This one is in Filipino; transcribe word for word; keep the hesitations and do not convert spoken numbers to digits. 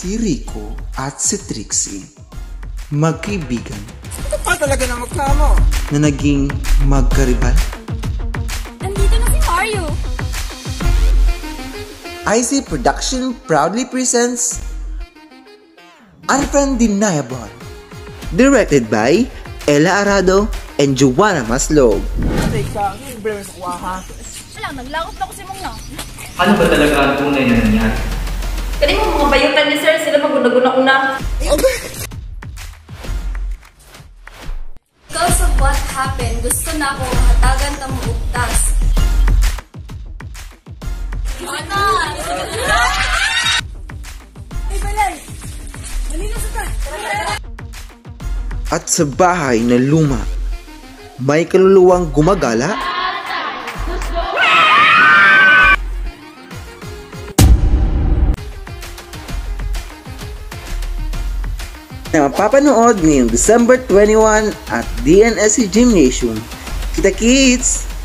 Si Rico at si Trixie, magkaibigan. Ito pa talaga na magkamo. Na naging magkaribal. Nandito na si Mario. I C Production proudly presents Unfriendinable, directed by Ella Arado and Joanna Maslog. Teka, ano yung breve sa kuha ha? Wala, naglakot na ko si Mong na. Ano ba talaga ang tunay na nangyari? Kani mo mga bayutan ni sir, sila maguna-guna-una. Because of what happened, gusto na ako hatagan ta mo ugtas. Ana! Ay, balay! Manila sa tan! At sa bahay na luma, may kaluluwang gumagala na mapapanood ngayong December twenty-first at D N S C Gymnasium. Kita kits!